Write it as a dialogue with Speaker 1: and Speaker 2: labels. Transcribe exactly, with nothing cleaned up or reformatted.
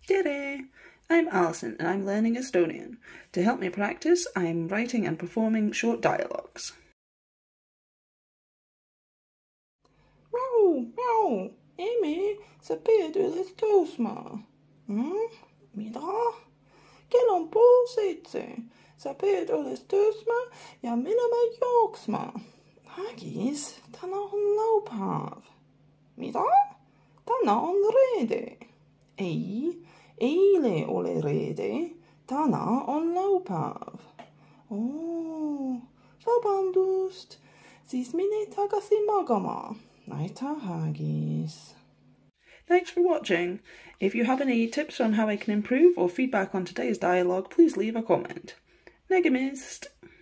Speaker 1: Tere! I'm Alison and I'm learning Estonian. To help me practice, I'm writing and performing short dialogues.
Speaker 2: Mjäu, Mjäu, Emme, sa pead üles tõusma. Hmm? Mida? Kell on pool seitse. Sa pead üles tõusma ja minema jooksma. Haggis, täna on laupäev. Mida? Täna on reede. Ei, eile oli reede. Täna on laupäev. Oo, vabandust. Siis mine tagasi magama. Aitäh, Haggis.
Speaker 1: Thanks for watching. If you have any tips on how I can improve or feedback on today's dialogue, please leave a comment. Nägemist!